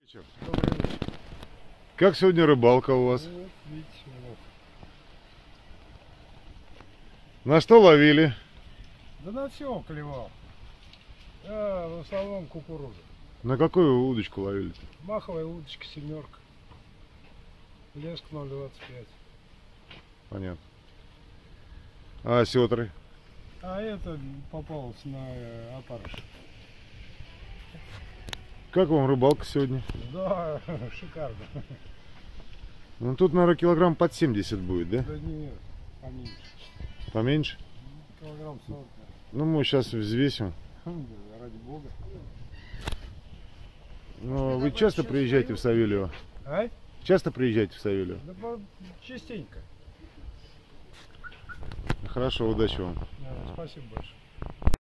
Добрый вечер. Как сегодня рыбалка у вас? Вот, видите, вот. На что ловили? Да на все клевал. Я в основном кукуруза. На какую удочку ловили? Маховая удочка, семерка. Леск 0,25. Понятно. А сетры? А это попалось на опарыш. Как вам рыбалка сегодня? Да, шикарно. Ну тут, наверное, килограмм под 70 будет, да? Да нет, поменьше. Поменьше? Килограмм 40. Ну мы сейчас взвесим. Да, ради бога. Ну, вы часто приезжаете в Савельево? А? Часто приезжаете в Савельево? Да частенько. Хорошо, удачи вам. Да, спасибо большое.